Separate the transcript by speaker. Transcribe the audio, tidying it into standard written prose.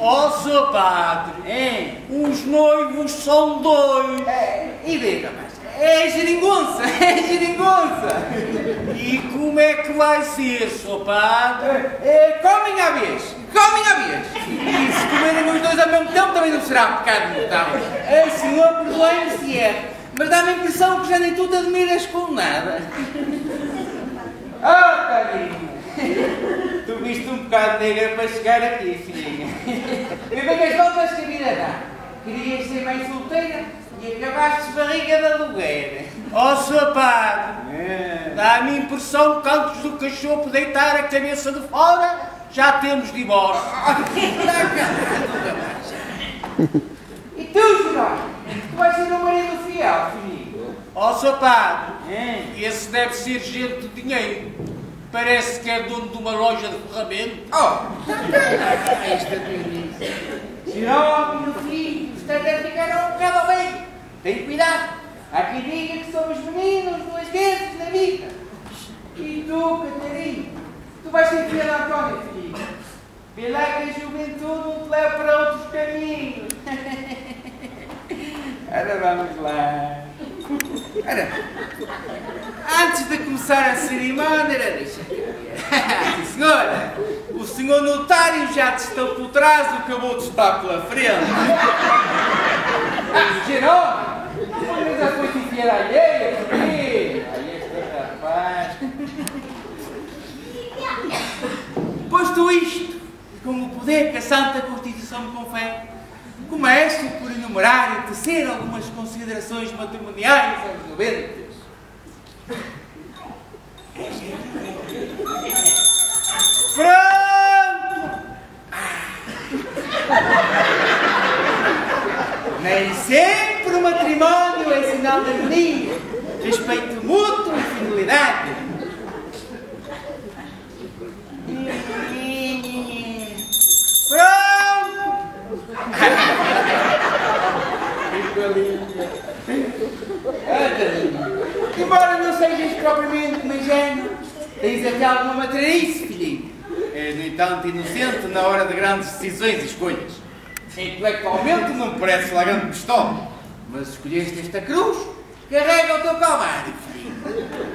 Speaker 1: Ó, Sr. Padre, os noivos são dois.
Speaker 2: E vê, rapaz, é geringonça, é geringonça.
Speaker 1: E como é que vai ser, Sr. Padre?
Speaker 2: Comem à vez, comem à vez. E se comerem os dois ao mesmo tempo também não será pecado mortal. Senhor, perdoe-me se é, mas dá-me a impressão que já nem tu te admiras com nada. Carinho, tu viste um bocado negra para chegar aqui, filhinha. E bem as voltas que a vida dá. Querias ser mãe solteira e acabaste barriga de aluguer.
Speaker 1: Ó, Sr. Padre, dá-me a impressão que antes do cachorro deitar a cabeça de fora, já temos divórcio.
Speaker 2: E tu, Jerónimo? Tu vais ser um marido fiel, filhinho.
Speaker 1: Ó, Sr. Padre, esse deve ser gente de dinheiro. Parece que é dono de uma loja de ferramentas.
Speaker 2: Esta beleza. Jerónimo, filho, está a ficar um bocado ao meio. Tem cuidado. Há quem diga que somos meninos duas vezes na vida. E tu, Catarina, tu vais ser fiel a António, filho. Vê lá que a juventude não te leva para outros caminhos. Ora, vamos lá. Ora, antes de começar a cerimónia, deixa cá ver. Sim, senhora, o senhor notário já te está por trás, o que eu vou te estar pela frente. Jerónimo, mas já foi fiel alheia, porque aí este rapaz. Posto isto, com o poder que a Santa Constituição me confere, começo por enumerar e tecer algumas considerações matrimoniais aos noventes. Pronto! Nem sempre o matrimónio é sinal de harmonia, respeito mútuo e fidelidade. Embora não sejas propriamente uma ingênua, tens até alguma matriz, filhinho. És, no entanto, inocente na hora de grandes decisões e escolhas. Intelectualmente não me parece lá grande pistola, mas escolheste esta cruz, carrega o teu calvário, filhinho.